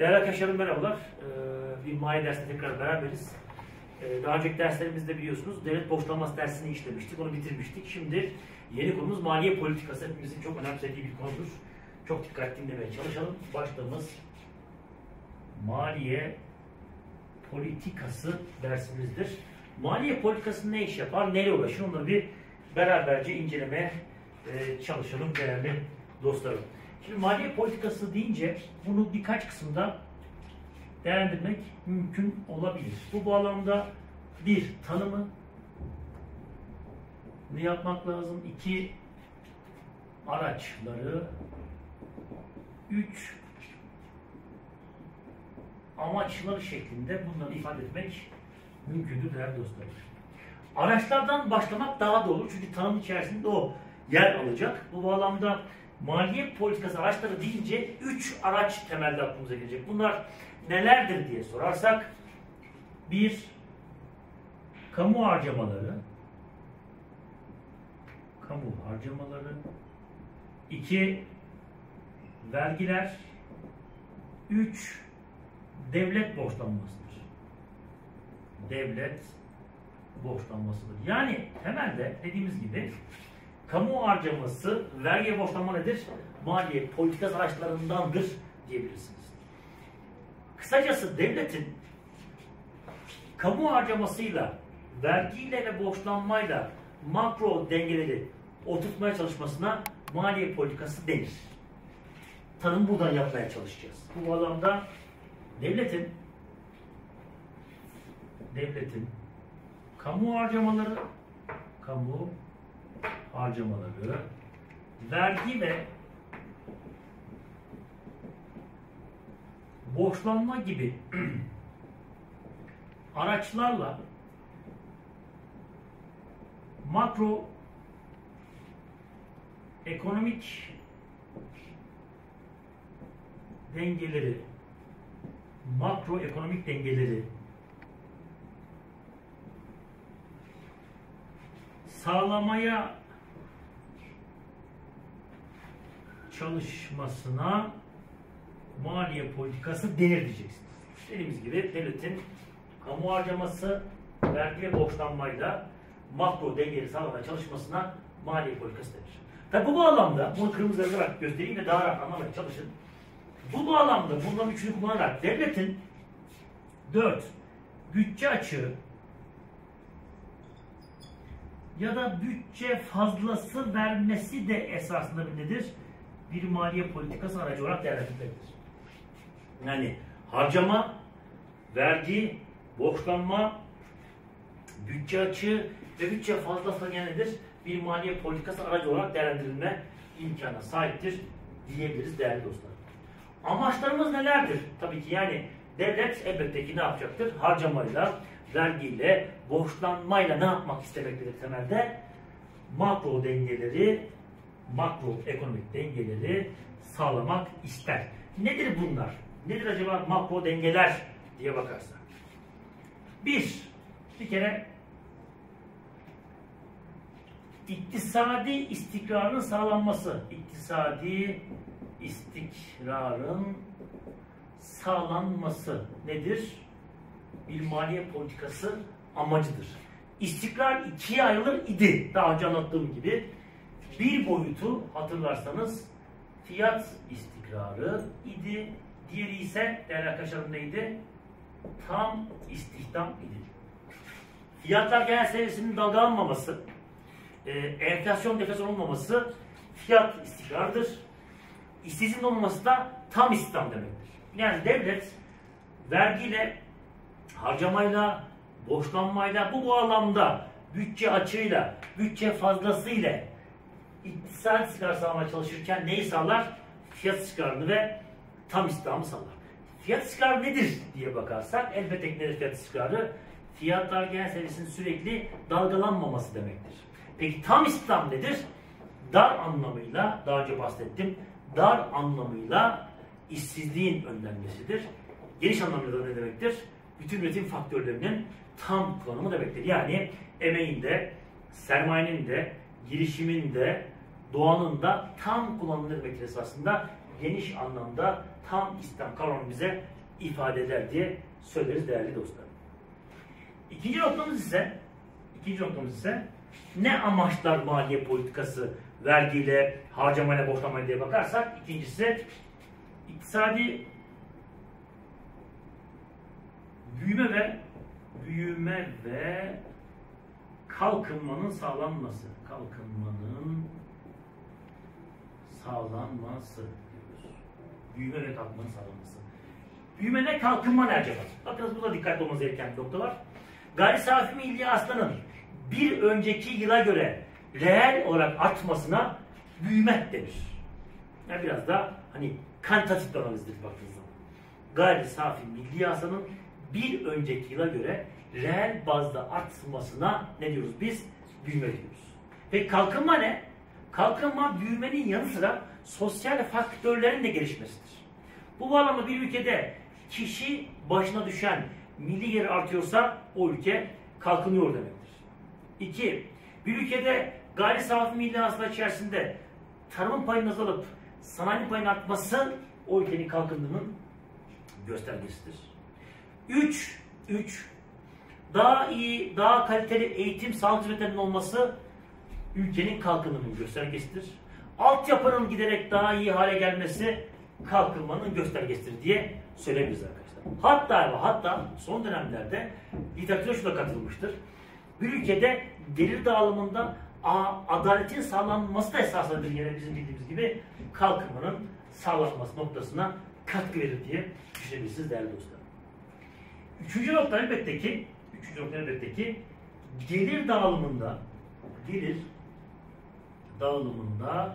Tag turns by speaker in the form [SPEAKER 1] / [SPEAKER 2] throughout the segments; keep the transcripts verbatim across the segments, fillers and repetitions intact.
[SPEAKER 1] Değerli arkadaşlarım merhabalar. Ee, bir maliye dersinde tekrar beraberiz. Ee, daha önceki derslerimizde biliyorsunuz devlet borçlanması dersini işlemiştik, onu bitirmiştik. Şimdi yeni konumuz maliye politikası. Hepimizin çok önemsediği bir konudur. Çok dikkatli dinlemeye çalışalım. Başlığımız maliye politikası dersimizdir. Maliye politikası ne iş yapar, neyle uğraşır, onları bir beraberce incelemeye e, çalışalım değerli dostlarım. Şimdi maliye politikası deyince bunu birkaç kısımda değerlendirmek mümkün olabilir. Bu bağlamda bir, tanımı ne yapmak lazım? İki, araçları. Üç, amaçları şeklinde bunları ifade etmek mümkündür değerli dostlarım. Araçlardan başlamak daha doğru çünkü tanım içerisinde o yer alacak. Bu bağlamda maliye politikası araçları deyince üç araç temelde aklımıza gelecek. Bunlar nelerdir diye sorarsak, bir, kamu harcamaları, kamu harcamaları, iki, vergiler, üç, devlet borçlanmasıdır. Devlet borçlanmasıdır. Yani temelde dediğimiz gibi kamu harcaması, vergi borçlanma nedir? Maliye politikası araçlarındandır diyebilirsiniz. Kısacası devletin kamu harcamasıyla, vergiyle ve borçlanmayla makro dengeleri oturtmaya çalışmasına maliye politikası denir. Tanım buradan yapmaya çalışacağız. Bu bağlamda devletin devletin kamu harcamaları, kamu harcamaları, vergi ve borçlanma gibi araçlarla makro ekonomik dengeleri makro ekonomik dengeleri sağlamaya çalışmasına maliye politikası denir diyeceksiniz. Dediğimiz gibi devletin kamu harcaması, vergi ve borçlanmayla makro dengeleri sağlamaya çalışmasına maliye politikası denir. Tabi bu bağlamda, bunu kırmızı yazarak göstereyim de daha rahat anlamaya çalışın. Bu bağlamda bunların üçünü kullanarak devletin dört, bütçe açığı ya da bütçe fazlası vermesi de esasında bir nedir? Bir maliye politikası aracı olarak değerlendirilmektedir. Yani harcama, vergi, borçlanma, bütçe açığı ve bütçe fazlası nedir? Bir maliye politikası aracı olarak değerlendirilme imkanına sahiptir diyebiliriz değerli dostlar. Amaçlarımız nelerdir? Tabii ki yani devlet elbette ki ne yapacaktır? Harcamayla, vergiyle, borçlanmayla ne yapmak istemektedir temelde? Makro dengeleri, makro ekonomik dengeleri sağlamak ister. Nedir bunlar? Nedir acaba makro dengeler diye bakarsak? Bir, bir kere iktisadi istikrarın sağlanması. İktisadi istikrarın sağlanması nedir? Bir maliye politikası amacıdır. İstikrar ikiye ayrılır idi. Daha önce anlattığım gibi. Bir boyutu hatırlarsanız fiyat istikrarı idi. Diğeri ise değerli arkadaşlarım neydi? Tam istihdam idi. Fiyatlar genel seviyesinin dalgalanmaması, e, enflasyon deflasyon olmaması fiyat istikrarıdır. İşsizliğin olmaması da tam istihdam demektir. Yani devlet vergiyle, harcamayla, borçlanmayla bu bağlamda bütçe açığıyla, bütçe fazlasıyla iktisadi istikrar sağlamaya çalışırken neyi sağlar? Fiyat istikrarını ve tam istihdamı sağlar. Fiyat istikrarı nedir diye bakarsak elbette ki nedir fiyat istikrarı? Fiyatlar genel seviyesinin sürekli dalgalanmaması demektir. Peki tam istihdam nedir? Dar anlamıyla, daha önce bahsettim, dar anlamıyla işsizliğin önlenmesidir. Geniş anlamda da ne demektir? Bütün üretim faktörlerinin tam kullanımı demektir. Yani emeğin de, sermayenin de, girişimin de, doğanın da tam kullanımı demektir esasında. Geniş anlamda tam İslam kavramı bize ifade eder diye söyleriz değerli dostlarım. İkinci noktamız ise ikinci noktamız ise ne amaçlar maliye politikası vergiyle, harcamayla, borçlanmayla diye bakarsak ikincisi iktisadi büyüme ve büyüme ve kalkınmanın sağlanması. Kalkınmanın sağlanması diyoruz. Büyüme ve kalkınmanın sağlanması. Büyüme ne, kalkınma ne acaba? Bakınız burada dikkatli olmanız gereken bir nokta var. Gayri safi milli hasılanın bir önceki yıla göre reel olarak artmasına büyüme denir. Yani biraz da hani kantitatif bir analizdir baktığınız zaman. Gayri safi milli hasılanın bir önceki yıla göre reel bazda artmasına ne diyoruz biz? Büyüme diyoruz. Ve kalkınma ne? Kalkınma büyümenin yanı sıra sosyal faktörlerin de gelişmesidir. Bu bağlamda bir ülkede kişi başına düşen milli gelir artıyorsa o ülke kalkınıyor demektir. İki, bir ülkede gayri safi milli hasıla içerisinde tarımın payının azalıp sanayi payının artması o ülkenin kalkındığının göstergesidir. Üç, üç, daha iyi, daha kaliteli eğitim, sağlık hizmetlerinin olması ülkenin kalkınmanın göstergesidir. Altyapının giderek daha iyi hale gelmesi kalkınmanın göstergesidir diye söyleyebiliriz arkadaşlar. Hatta ve hatta son dönemlerde literatüre şu da katılmıştır. Bir ülkede gelir dağılımında adaletin sağlanması da esaslıdır, yine bizim bildiğimiz gibi kalkınmanın sağlanması noktasına katkı verir diye düşünebilirsiniz değerli dostlar. Üçüncü nokta elbette ki, üçüncü nokta elbette ki gelir dağılımında, gelir dağılımında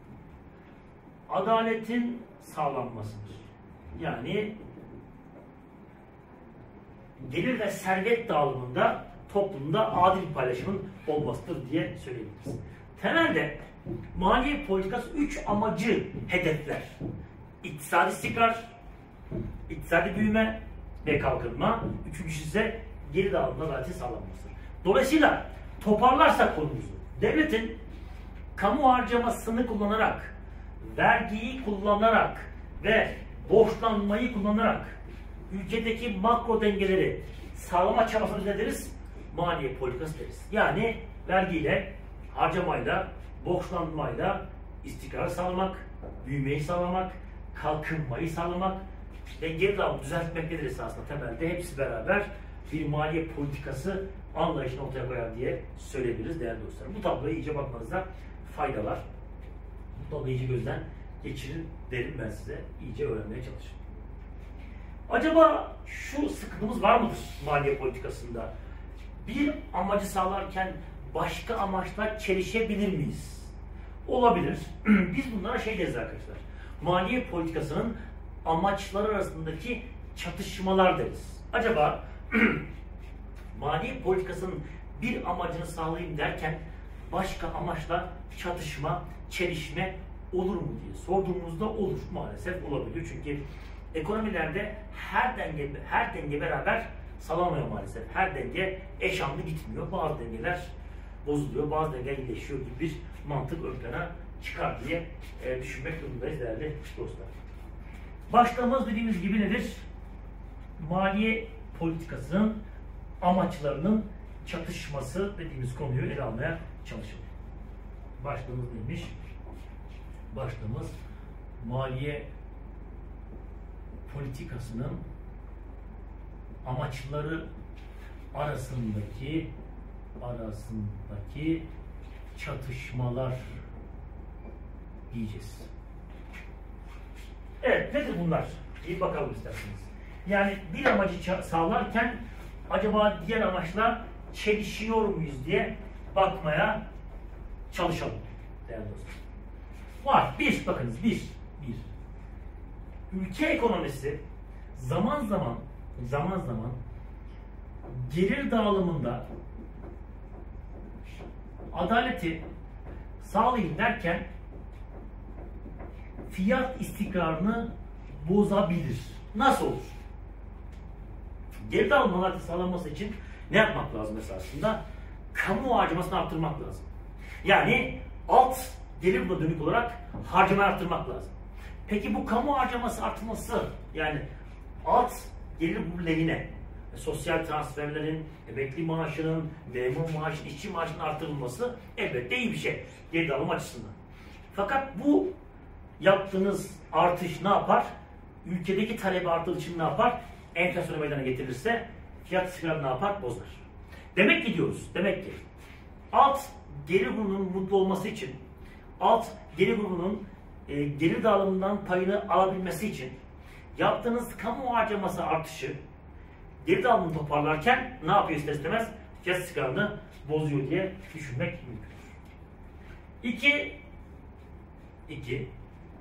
[SPEAKER 1] adaletin sağlanmasıdır. Yani gelir ve servet dağılımında toplumda adil bir paylaşımın olmasıdır diye söyleyebiliriz. Temelde maliye politikası üç amacı hedefler. İktisadi istikrar, iktisadi büyüme ve kalkınma. Üçüncüsü ise geri dağılımda adaletin sağlanması. Dolayısıyla toparlarsak konumuzu, devletin kamu harcamasını kullanarak, vergiyi kullanarak ve borçlanmayı kullanarak ülkedeki makro dengeleri sağlama çabasını ne deriz? Maliye politikası deriz. Yani vergiyle, harcamayla, borçlanmayla istikrarı sağlamak, büyümeyi sağlamak, kalkınmayı sağlamak ve geri dağılımı düzeltmek nedir esasında temelde? Hepsi beraber bir maliye politikası anlayışını ortaya koyar diye söyleyebiliriz değerli dostlarım. Bu tabloya iyice bakmanızda fayda var. Bu tabloyu iyice gözden geçirin derim ben size. İyice öğrenmeye çalışın. Acaba şu sıkıntımız var mıdır maliye politikasında? Bir amacı sağlarken başka amaçlar çelişebilir miyiz? Olabilir. Biz bunlara şey deriz arkadaşlar. Maliye politikasının amaçları arasındaki çatışmalar deriz. Acaba maliye politikasının bir amacını sağlayayım derken başka amaçla çatışma, çelişme olur mu diye sorduğumuzda olur. Maalesef olabiliyor. Çünkü ekonomilerde her denge her denge beraber sağlanmıyor maalesef. Her denge eş anlı gitmiyor. Bazı dengeler bozuluyor, bazı dengeler iyileşiyor gibi bir mantık ön plana çıkar diye e, düşünmek durumundayız değerli dostlar. Başlığımız dediğimiz gibi nedir? Maliye politikasının amaçlarının çatışması dediğimiz konuyu ele almaya çalışalım. Başlığımız neymiş? Başlığımız maliye politikasının amaçları arasındaki arasındaki çatışmalar diyeceğiz. Evet, nedir bunlar? Bir bakalım isterseniz. Yani bir amacı sağlarken acaba diğer amaçla çelişiyor muyuz diye bakmaya çalışalım değerli dostlar. Var. Bir, bakınız. Bir. Bir. Ülke ekonomisi zaman zaman zaman zaman gelir dağılımında adaleti sağlayın derken fiyat istikrarını bozabilir. Nasıl olur? Gelir dağılımı adaleti sağlanması için ne yapmak lazım esasında? Kamu harcamasını arttırmak lazım. Yani alt gelir buna dönük olarak harcamayı arttırmak lazım. Peki bu kamu harcaması artması, yani alt gelir gruplarına sosyal transferlerin, emekli maaşının, memur maaşının, işçi maaşının artırılması elbette iyi bir şey geri dağılım açısından. Fakat bu yaptığınız artış ne yapar? Ülkedeki talebi arttığı için ne yapar? Enflasyonu meydana getirirse fiyat istikrarını ne yapar? Bozar. Demek ki diyoruz, demek ki alt gelir grubunun mutlu olması için, alt gelir grubunun e, gelir dağılımından payını alabilmesi için yaptığınız kamu harcaması artışı gelir dağılımını toparlarken ne yapıyor ister istemez? Fiyat istikrarını bozuyor diye düşünmek mümkün. İki, iki,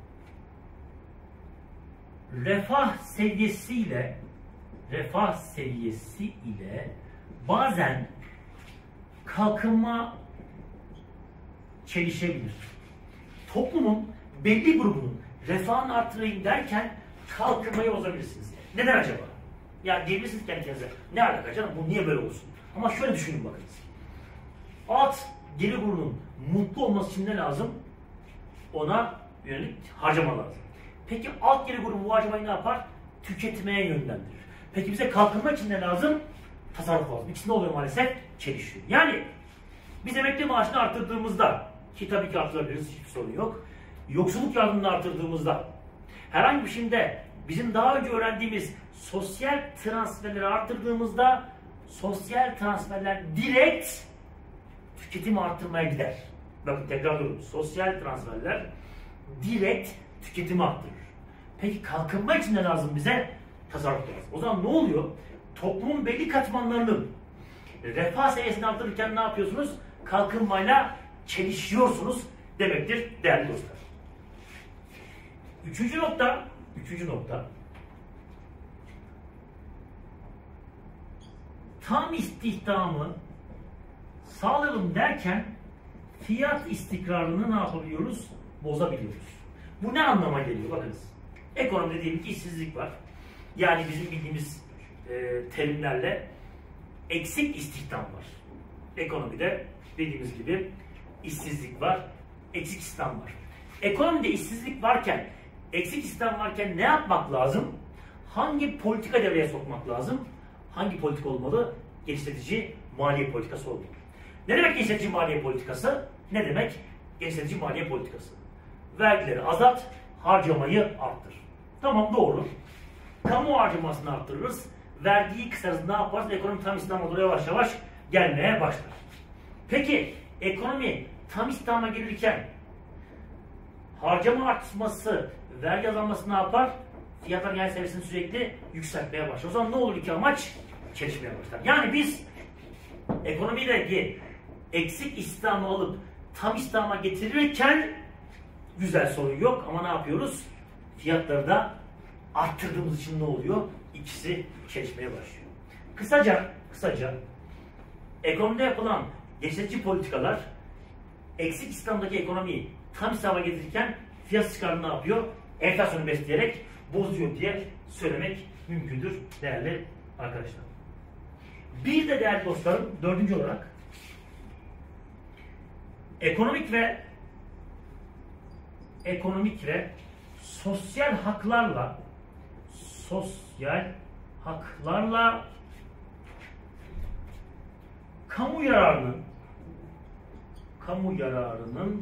[SPEAKER 1] refah seviyesiyle refah seviyesi ile bazen kalkınma çelişebilir. Toplumun belli grubunun refahını artırayım derken kalkınmayı bozabilirsiniz. Neden acaba? Ya diyebilirsiniz kendi kendinize, ne alaka canım, bu niye böyle olsun? Ama şöyle düşünün bakınız. Alt gelir grubunun mutlu olması için ne lazım? Ona yönelik harcama lazım. Peki alt gelir grubu bu harcamayı ne yapar? Tüketmeye yönlendirir. Peki bize kalkınma için ne lazım? Tasarruf lazım. İkisi ne oluyor maalesef? Çelişiyor. Yani biz emekli maaşını artırdığımızda, ki tabii ki artırabiliriz, hiçbir sorun yok. Yoksulluk yardımını artırdığımızda, herhangi bir şeyde bizim daha önce öğrendiğimiz sosyal transferleri artırdığımızda sosyal transferler direkt tüketimi artırmaya gider. Bakın tekrar diyorum. Sosyal transferler direkt tüketimi arttırır. Peki kalkınma için ne lazım bize? Tasarruf lazım. O zaman ne oluyor? Toplumun belli katmanlarının refah seviyesini arttırırken ne yapıyorsunuz? Kalkınmayla çelişiyorsunuz demektir değerli dostlar. Üçüncü nokta, üçüncü nokta, tam istihdamı sağlayalım derken fiyat istikrarını ne yapabiliyoruz? Bozabiliyoruz. Bu ne anlama geliyor? Bakınız. Ekonomide diyelim ki işsizlik var. Yani bizim bildiğimiz e, terimlerle eksik istihdam var. Ekonomide dediğimiz gibi işsizlik var, eksik istihdam var. Ekonomide işsizlik varken, eksik istihdam varken ne yapmak lazım? Hangi politika devreye sokmak lazım? Hangi politika olmalı? Genişletici maliye politikası olmalı. Ne demek genişletici maliye politikası? Ne demek genişletici maliye politikası? Vergileri azalt, harcamayı arttır. Tamam, doğru. Kamu harcamasını arttırırız. Vergiyi kısarız. Ne yaparız? Ekonomi tam istihdama doğru yavaş yavaş gelmeye başlar. Peki ekonomi tam istihdama gelirken harcama artması, vergi azalması ne yapar? Fiyatlar genel seviyesini sürekli yükseltmeye başlar. O zaman ne olur iki amaç? Çelişmeye başlar. Yani biz ekonomideki eksik istihdamı alıp tam istihdama getirirken güzel, sorun yok ama ne yapıyoruz? Fiyatları da arttırdığımız için ne oluyor? İkisi çelişmeye başlıyor. Kısaca, kısaca ekonomide yapılan genişletici politikalar eksik istihdamdaki ekonomiyi tam istihdama getirirken fiyat istikrarını ne yapıyor? Enflasyonu besleyerek bozuyor diye söylemek mümkündür değerli arkadaşlar. Bir de değerli dostlarım, dördüncü olarak ekonomik ve ekonomik ve sosyal haklarla sosyal haklarla kamu yararının kamu yararının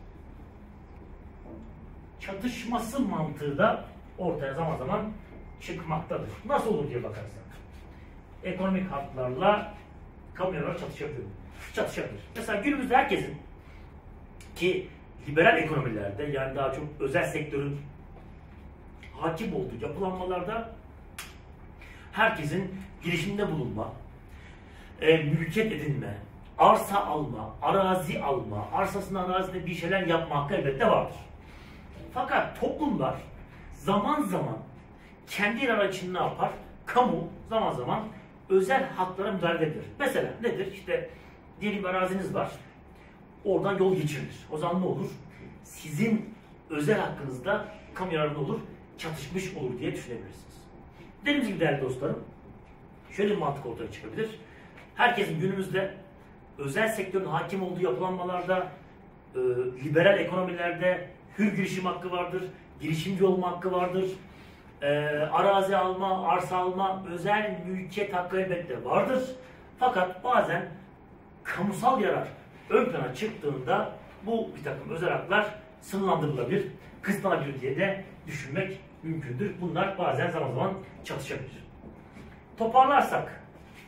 [SPEAKER 1] çatışması mantığı da ortaya zaman zaman çıkmaktadır. Nasıl olur diye bakarsak. Ekonomik haklarla kamu yararı çatışabilir. Çatışabilir. Mesela günümüzde herkesin, ki liberal ekonomilerde, yani daha çok özel sektörün hakim olduğu yapılanmalarda herkesin girişiminde bulunma, e, mülkiyet edinme, arsa alma, arazi alma, arsasının arazide bir şeyler yapma hakkı elbette vardır. Fakat toplumlar zaman zaman kendi yararı için ne yapar? Kamu zaman zaman özel haklara müdahale edebilir. Mesela nedir? İşte diyelim araziniz var. Oradan yol geçirilir. O zaman ne olur? Sizin özel hakkınızda kamu yararı olur? Çatışmış olur diye düşünebilirsiniz. Dediğimiz gibi değerli dostlarım, şöyle bir mantık ortaya çıkabilir. Herkesin günümüzde özel sektörün hakim olduğu yapılanmalarda, e, liberal ekonomilerde hür girişim hakkı vardır, girişimci olma hakkı vardır, e, arazi alma, arsa alma, özel mülkiyet hakkı elbette vardır. Fakat bazen kamusal yarar ön plana çıktığında bu bir takım özel haklar sınırlandırılabilir, kısıtlanabilir diye de düşünmek mümkündür. Bunlar bazen zaman zaman çatışabilir. Toparlarsak,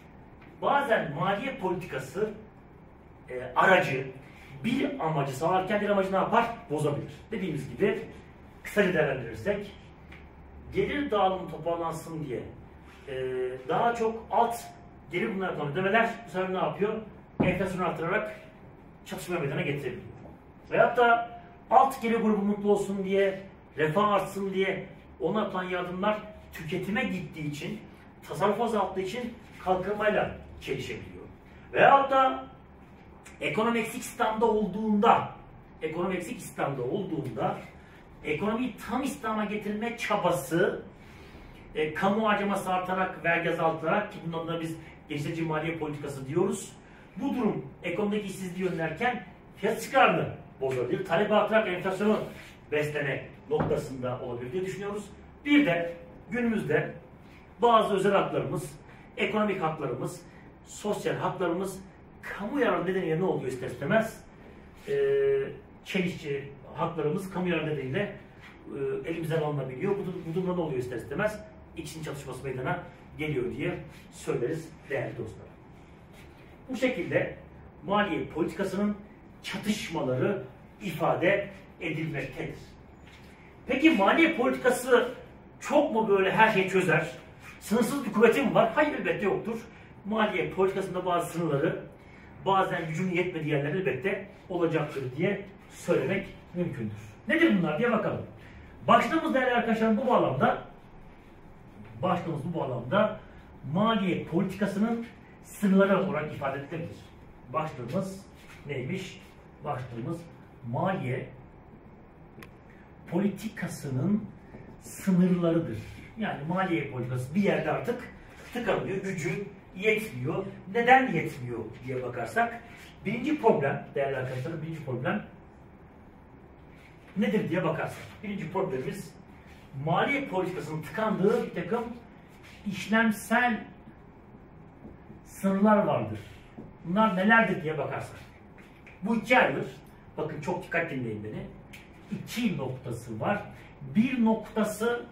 [SPEAKER 1] bazen maliye politikası e, aracı bir amacı sağlarken bir amacı ne yapar? Bozabilir. Dediğimiz gibi kısaca değerlendirirsek, gelir dağılımı toparlansın diye e, daha çok alt gelir bunlar yapılan ödemeler bu sefer ne yapıyor? Enflasyonu artırarak çatışma meydana getirebiliyor. Veyahut da alt gelir grubu mutlu olsun diye, refah artsın diye ona yapılan yardımlar tüketime gittiği için, tasarruf azalttığı için kalkınmayla çelişebiliyor. Veyahut da ekonomi eksik İslam'da olduğunda, ekonomi eksik İslam'da olduğunda ekonomiyi tam İslam'a getirme çabası, e, kamu harcaması artarak, vergi azaltarak, ki bundan da biz geçici maliye politikası diyoruz. Bu durum ekonomideki işsizliği önlerken fiyat istikrarını bozabilir. Talep artarak enflasyonu besleme noktasında olabilir diye düşünüyoruz. Bir de günümüzde bazı özel haklarımız, ekonomik haklarımız, sosyal haklarımız kamu yararı nedeniyle ne oluyor ister istemez? E, çelişki haklarımız kamu yararı nedeniyle e, elimizden alınabiliyor. Bu, bu durumda ne oluyor ister istemez? İkisinin çatışması meydana geliyor diye söyleriz değerli dostlar. Bu şekilde maliye politikasının çatışmaları ifade edilmektedir. Peki maliye politikası çok mu böyle her şeyi çözer? Sınırsız bir kuvveti mi var? Hayır, elbette yoktur. Maliye politikasında bazı sınırları, bazen gücünün yetmediği yerler elbette olacaktır diye söylemek mümkündür. Nedir bunlar diye bakalım. Başlığımız değerli arkadaşlar bu bağlamda başlığımız bu bağlamda maliye politikasının sınırları olarak ifade edilebilir. Başlığımız neymiş? Başlığımız maliye politikasının sınırlarıdır. Yani maliye politikası bir yerde artık tıkanıyor, gücü yetmiyor. Neden yetmiyor diye bakarsak, birinci problem, değerli arkadaşlar, birinci problem nedir diye bakarsak, birinci problemimiz maliye politikasının tıkandığı bir takım işlemsel sınırlar vardır. Bunlar nelerdir diye bakarsak, bu iki ayrılır. Bakın çok dikkat dinleyin beni. İki noktası var. Bir noktası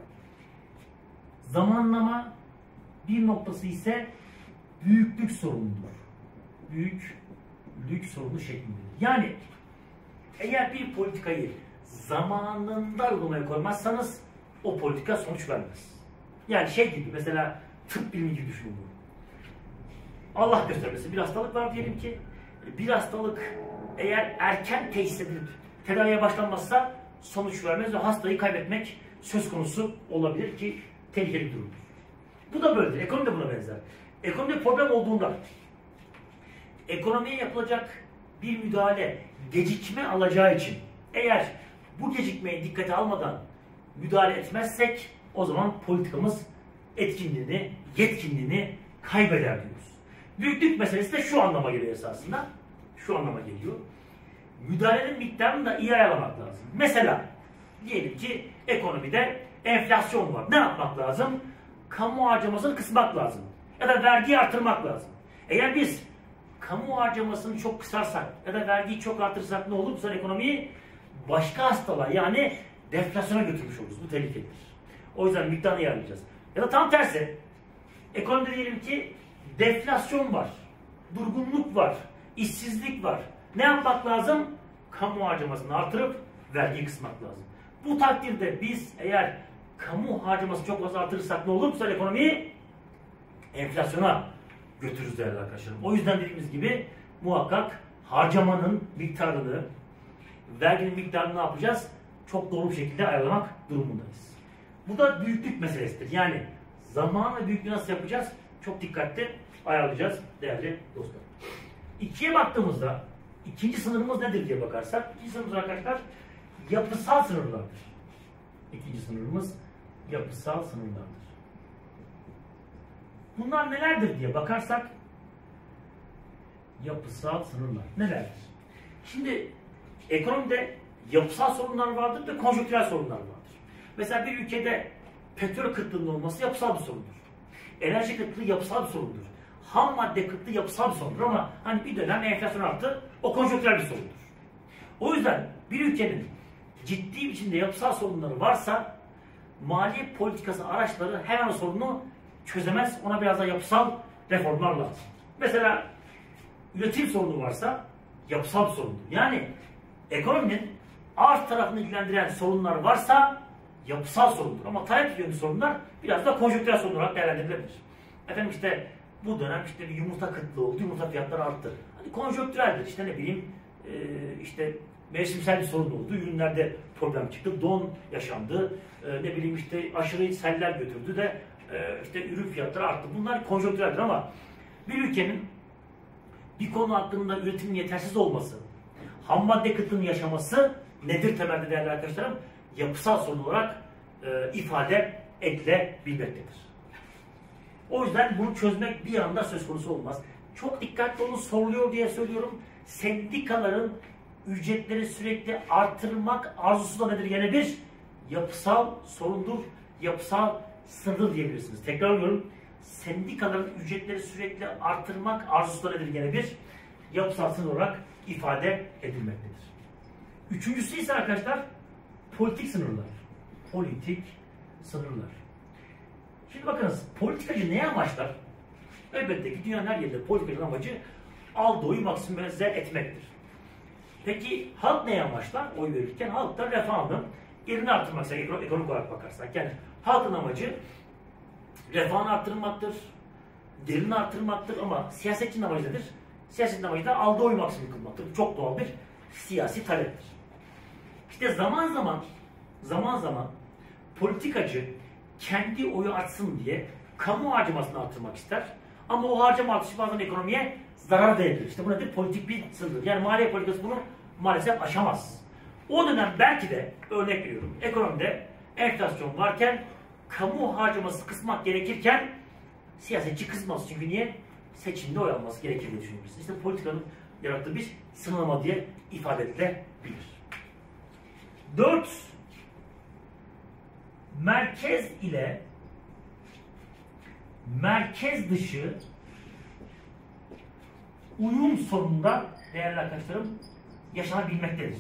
[SPEAKER 1] zamanlama, bir noktası ise büyüklük sorunudur. Büyüklük sorunu şeklindedir. Yani eğer bir politikayı zamanında uygulamaya koymazsanız o politika sonuç vermez. Yani şey gibi, mesela tıp bilimi gibi düşünün bunu. Allah göstermesin, bir hastalık var diyelim ki, bir hastalık eğer erken teşhis edilip tedaviye başlanmazsa sonuç vermez ve hastayı kaybetmek söz konusu olabilir ki tehlikeli bir durumdur. Bu da böyledir. Ekonomi de buna benzer. Ekonomide problem olduğunda ekonomiye yapılacak bir müdahale gecikme alacağı için eğer bu gecikmeyi dikkate almadan müdahale etmezsek o zaman politikamız etkinliğini, yetkinliğini kaybeder diyoruz. Büyüklük meselesi de şu anlama geliyor esasında. Şu anlama geliyor. Müdahalenin miktarını da iyi ayarlamak lazım. Mesela diyelim ki ekonomide enflasyon var. Ne yapmak lazım? Kamu harcamasını kısmak lazım. Ya da vergiyi artırmak lazım. Eğer biz kamu harcamasını çok kısarsak ya da vergiyi çok artırırsak ne olur? Bu sefer ekonomiyi başka hastalığa, yani deflasyona götürmüş oluruz. Bu tehlikelidir. O yüzden miktarını ayarlayacağız. Ya da tam tersi, ekonomide diyelim ki deflasyon var, durgunluk var, işsizlik var. Ne yapmak lazım? Kamu harcamasını artırıp vergiyi kısmak lazım. Bu takdirde biz eğer kamu harcaması çok fazla artırırsak ne olur? Bu sefer ekonomiyi enflasyona götürürüz değerli arkadaşlarım. O yüzden dediğimiz gibi muhakkak harcamanın miktarını, verginin miktarını ne yapacağız? Çok doğru bir şekilde ayarlamak durumundayız. Bu da büyüklük meselesidir. Yani zaman ve büyüklüğü nasıl yapacağız? Çok dikkatli ayarlayacağız değerli dostlar. İkiye baktığımızda ikinci sınırımız nedir diye bakarsak, ikinci sınırımız arkadaşlar yapısal sınırlardır. İkinci sınırımız yapısal sınırlardır. Bunlar nelerdir diye bakarsak, yapısal sınırlar nelerdir? Şimdi ekonomide yapısal sorunlar vardır ve konjonktürel sorunlar vardır. Mesela bir ülkede petrol kıtlığının olması yapısal bir sorundur. Enerji kıtlığı yapısal bir sorundur. Ham madde kıtlığı yapısal bir sorundur ama hani bir dönem enflasyon arttı, o konjonktürel bir sorundur. O yüzden bir ülkenin ciddi biçimde yapısal sorunları varsa maliye politikası araçları hemen o sorunu çözemez. Ona biraz da yapısal reformlar lazım. Mesela üretim sorunu varsa yapısal bir sorundur. Yani ekonominin arz tarafını ilgilendiren sorunlar varsa yapısal sorundur. Ama talep yönlü sorunlar biraz da konjonktürel sorun olarak değerlendirilebilir. Efendim işte bu dönem işte bir yumurta kıtlığı oldu, yumurta fiyatları arttı. Hani konjonktüreldir. İşte ne bileyim e, işte mevsimsel bir sorun oldu, ürünlerde problem çıktı, don yaşandı, e, ne bileyim işte aşırı seller götürdü de e, işte ürün fiyatları arttı. Bunlar konjonktüreldir ama bir ülkenin bir konu hakkında üretimin yetersiz olması, ham madde kıtlığının yaşaması nedir temelde değerli arkadaşlarım? Yapısal sorun olarak e, ifade edilebilmektedir. O yüzden bunu çözmek bir anda söz konusu olmaz. Çok dikkatli olun, soruluyor diye söylüyorum. Sendikaların ücretleri sürekli artırmak arzusu da nedir? Yine bir yapısal sorundur, yapısal sınırdır diyebilirsiniz. Tekrarlıyorum. Sendikaların ücretleri sürekli artırmak arzusu da nedir? Yine bir yapısal sınır olarak ifade edilmektedir. Üçüncüsü ise arkadaşlar politik sınırlar. Politik sınırlar. Şimdi bakınız, politikacı neye amaçlar? Elbette ki dünyanın her yerinde politikacının amacı aldığı oyu maksimize etmektir. Peki halk neye amaçlar? Oy verirken halk da refahının yerini arttırmak, ekonomik olarak bakarsak. Yani halkın amacı refahını arttırmaktır, gelirini arttırmaktır ama siyasetçinin amacı nedir? Siyasetin amacı da aldığı oyu maksimum kılmaktır. Çok doğal bir siyasi taleptir. İşte zaman zaman zaman zaman politikacı kendi oyu artsın diye kamu harcamasını arttırmak ister. Ama o harcama artışı bazen ekonomiye zarar verebilir. İşte bu nedir? Politik bir sınırdır. Yani maliye politikası bunu maalesef aşamaz. O dönem belki de örnek veriyorum. Ekonomide enflasyon varken kamu harcaması kısmak gerekirken siyasetçi kısmaz. Çünkü niye? Seçimde oy alması gerekir diye düşünüyoruz. İşte politikanın yarattığı bir sınırlama diye ifade edilebilir. Dört, merkez ile merkez dışı uyum sorununda değerli arkadaşlarım yaşanabilmektedir.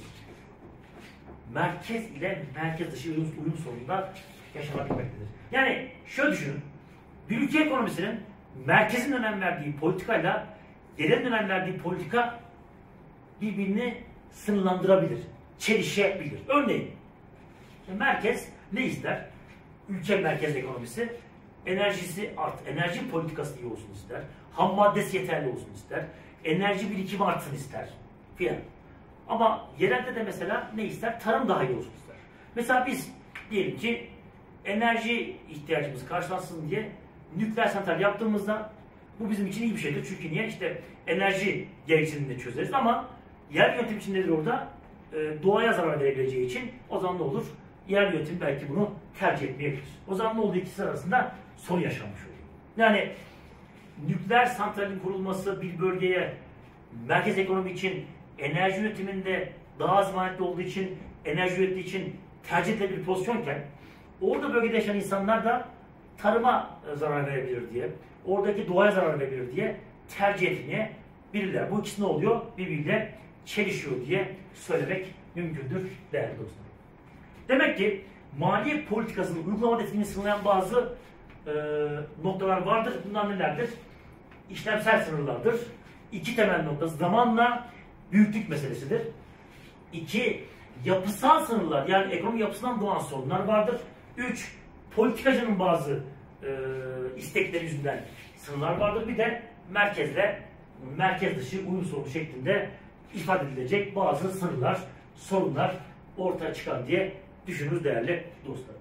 [SPEAKER 1] Merkez ile merkez dışı uyum, uyum sorununda yaşanabilmektedir. Yani şöyle düşünün, bir ülke ekonomisinin merkezin önem verdiği politikayla yerel önem verdiği politika birbirini sınırlandırabilir, çelişebilir. Örneğin merkez ne ister? Ülke merkez ekonomisi enerjisi art, enerji politikası iyi olsun ister, ham maddesi yeterli olsun ister, enerji birikimi artsın ister filan. Ama yerelde de mesela ne ister? Tarım daha iyi olsun ister. Mesela biz diyelim ki enerji ihtiyacımız karşılansın diye nükleer santral yaptığımızda bu bizim için iyi bir şeydir. Çünkü niye? İşte enerji gereksinimini çözeriz ama yer yönetim için nedir orada? E, doğaya zarar verebileceği için o zaman ne olur? Yer yönetim belki bunu tercih etmeyebilir. O zaman ne oldu? İkisi arasında sorun yaşanmış oluyor. Yani nükleer santralin kurulması bir bölgeye merkez ekonomi için enerji üretiminde daha az maliyetli olduğu için, enerji ürettiği için tercih edilebilir bir pozisyonken orada bölgede yaşayan insanlar da tarıma zarar verebilir diye, oradaki doğaya zarar verebilir diye tercih etmeyebilirler. Bu ikisi ne oluyor? Birbiriyle çelişiyor diye söylemek mümkündür değerli dostlar. Demek ki maliye politikasının uygulama etkinliğini sınırlayan bazı e, noktalar vardır. Bunlar nelerdir? İşlemsel sınırlardır. İki temel noktası zamanla büyüklük meselesidir. İki, yapısal sınırlar, yani ekonomi yapısından doğan sorunlar vardır. Üç, politikacının bazı e, istekleri yüzünden sınırlar vardır. Bir de merkezle merkez dışı uyum sorunu şeklinde ifade edilecek bazı sınırlar, sorunlar ortaya çıkar diye düşünürüz değerli dostlar.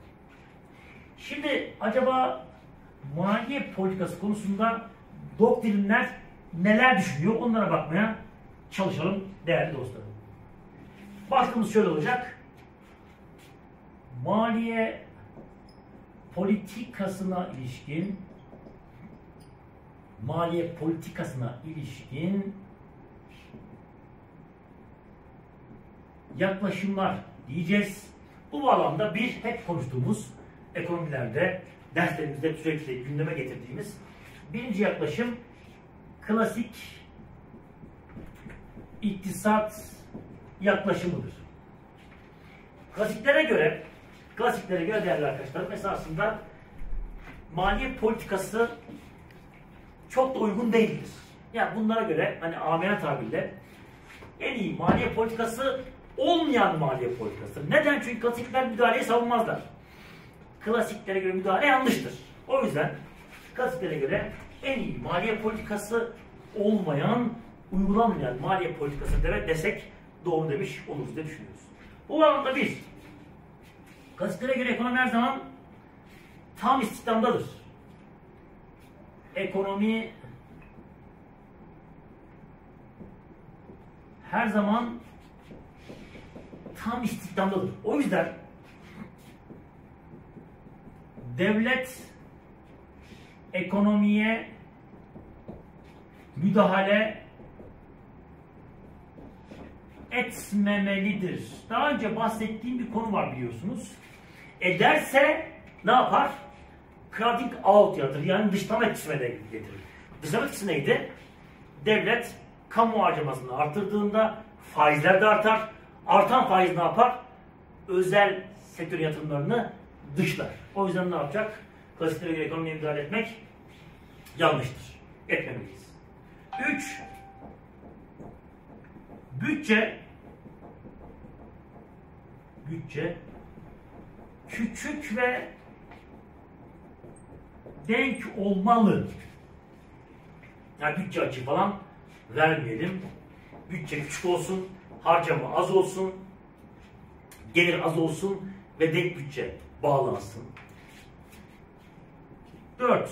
[SPEAKER 1] Şimdi acaba maliye politikası konusunda doktrinler neler düşünüyor? Onlara bakmaya çalışalım değerli dostlarım. Başlığımız şöyle olacak. Maliye politikasına ilişkin maliye politikasına ilişkin yaklaşımlar diyeceğiz. Bu alanda bir hep konuştuğumuz ekonomilerde derslerimizde sürekli gündeme getirdiğimiz birinci yaklaşım klasik iktisat yaklaşımıdır. Klasiklere göre klasiklere göre değerli arkadaşlarım esasında maliye politikası çok da uygun değildir. Yani bunlara göre hani amiyane tabirle en iyi maliye politikası olmayan maliye politikası. Neden? Çünkü klasikler müdahaleyi savunmazlar. Klasiklere göre müdahale yanlıştır. O yüzden klasiklere göre en iyi maliye politikası olmayan, uygulanmayan maliye politikası demek desek doğru demiş oluruz diye düşünüyoruz. Bu alanda biz klasiklere göre ekonomi her zaman tam istihdamdadır. Ekonomi her zaman tam istihdamdadır. O yüzden devlet ekonomiye müdahale etmemelidir. Daha önce bahsettiğim bir konu var biliyorsunuz. Ederse ne yapar? Crowding out yaratır. Yani dışlama etkisine de getirir. Dışlama etkisi neydi? Devlet kamu harcamasını artırdığında faizler de artar. Artan faiz ne yapar? Özel sektör yatırımlarını dışlar. O yüzden ne yapacak? Klasiklere göre ekonomiye müdahale etmek yanlıştır. Etmemeliyiz. Üç, bütçe bütçe küçük ve denk olmalı. Yani bütçe açığı falan vermeyelim. Bütçe küçük olsun, harcama az olsun, gelir az olsun ve denk bütçe bağlansın. Dört,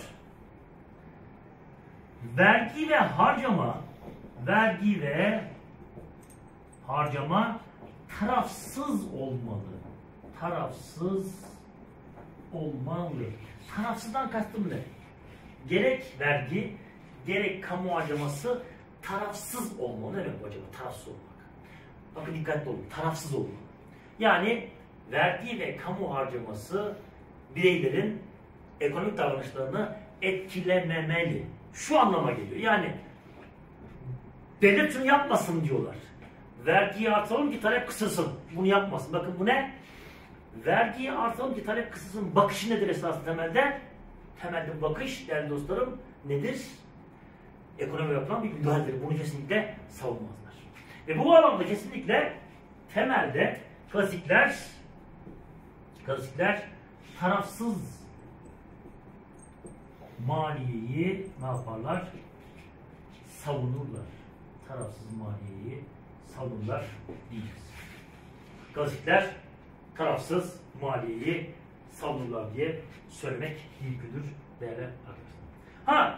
[SPEAKER 1] vergi ve harcama vergi ve harcama tarafsız olmalı. Tarafsız olmalı. Tarafsızdan kastım ne? Gerek vergi, gerek kamu harcaması tarafsız olmalı. Ne demek bu acaba? Tarafsız olmak. Bakın dikkatli olun. Tarafsız olmalı. Yani vergi ve kamu harcaması bireylerin ekonomik davranışlarını etkilememeli. Şu anlama geliyor. Yani devlet şunu yapmasın diyorlar. Vergiyi artıralım ki talep kısılsın. Bunu yapmasın. Bakın bu ne? Vergiyi artıralım ki talep kısılsın. Bakışı nedir esasında temelde? Temelde bakış değerli dostlarım nedir? Ekonomi yapılan bir müdahaledir. Bunu kesinlikle savunmazlar. Ve bu alanda kesinlikle temelde klasikler klasikler tarafsız maliyeyi ne yaparlar? Savunurlar. Tarafsız maliyeyi savunurlar diyeceğiz. Klasikler tarafsız maliyeyi savunurlar diye söylemek mümkündür değerli arkadaşlar. Ha,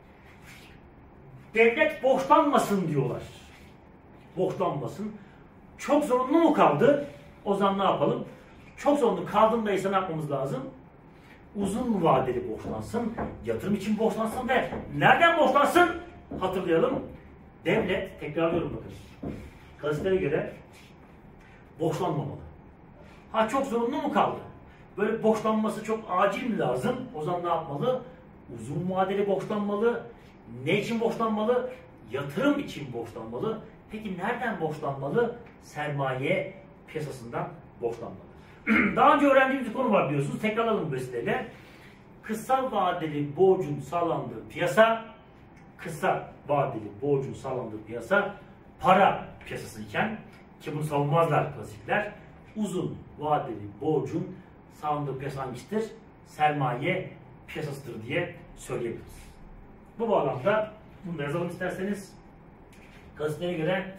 [SPEAKER 1] devlet borçlanmasın diyorlar. Borçlanmasın. Çok zorunlu mu kaldı? O zaman ne yapalım? Çok zorunlu kaldığında ise ne yapmamız lazım? Uzun vadeli borçlansın, yatırım için borçlansın ve nereden borçlansın? Hatırlayalım. Devlet, tekrarlıyorum bakın. Klasiklere göre borçlanmamalı. Ha çok zorunlu mu kaldı? Böyle borçlanması çok acil mi lazım? O zaman ne yapmalı? Uzun vadeli borçlanmalı. Ne için borçlanmalı? Yatırım için borçlanmalı. Peki nereden borçlanmalı? Sermaye piyasasından borçlanmalı. Daha önce öğrendiğimiz bir konu var biliyorsunuz. Tekrarlayalım bu vesileyle. Kısa vadeli borcun sağlandığı piyasa, kısa vadeli borcun sağlandığı piyasa para piyasası iken, ki bunu savunmazlar klasikler, uzun vadeli borcun sağlandığı piyasa hangisidir? Sermaye piyasasıdır diye söyleyebiliriz. Bu bağlamda bunu da yazalım isterseniz. Klasiklere göre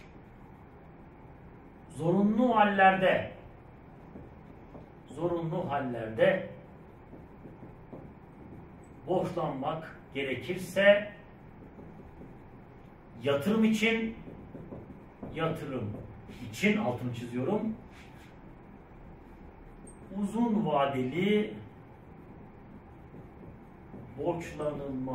[SPEAKER 1] zorunlu hallerde zorunlu hallerde borçlanmak gerekirse yatırım için yatırım için altını çiziyorum. Uzun vadeli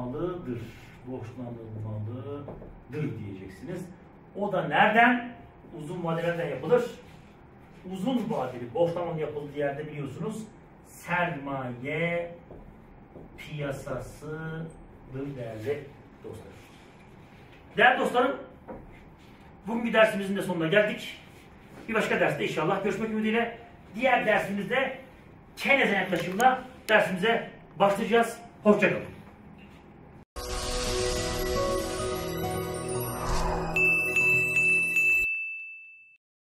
[SPEAKER 1] borçlanılmalıdır. Borçlanılmalıdır diyeceksiniz. O da nereden? uzun vadelerden yapılır. Uzun vadeli borçlanmanın yapıldığı yerde biliyorsunuz sermaye piyasasıdır değerli dostlarım. Değerli dostlarım, bugün bir dersimizin de sonuna geldik. Bir başka derste inşallah görüşmek ümidiyle diğer dersimizde çeyrek yaklaşımla dersimize başlayacağız. Hoşça kalın.